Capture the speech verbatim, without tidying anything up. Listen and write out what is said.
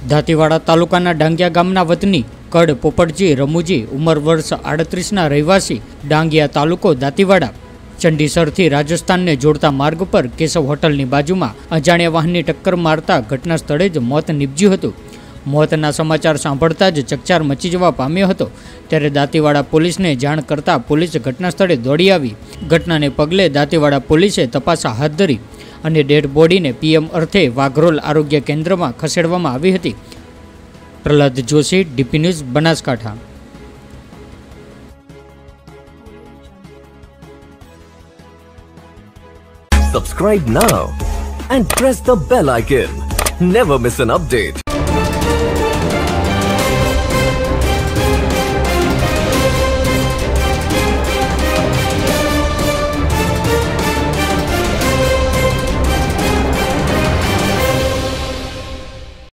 દાંતીવાડા તાલુકાના ડાંગિયા ગામના વતની કડ પોપટજી રમુજી ઉંમર વર્ષ આડત્રીસના રહેવાસી ડાંગિયા તાલુકો દાંતીવાડા ચંડીસરથી રાજસ્થાનને જોડતા માર્ગ પર કેશવ હોટલની બાજુમાં અજાણ્યા વાહનની ટક્કર મારતા ઘટના સ્થળે જ મોત નીપજ્યું હતું। મોતના સમાચાર સાંભળતા જ ચકચાર મચી જવા પામ્યો હતો। ત્યારે દાંતીવાડા પોલીસને જાણ કરતા પોલીસ ઘટના સ્થળે દોડી આવી। ઘટનાને પગલે દાંતીવાડા પોલીસે તપાસ હાથ ધરી અને ડેડ બોડીને પીએમ અર્થે વાઘરોલ આરોગ્ય કેન્દ્રમાં ખસેડવામાં આવી હતી। Prahlad Joshi, DP news, Banaskantha. Subscribe now and press the bell icon. Never miss an update.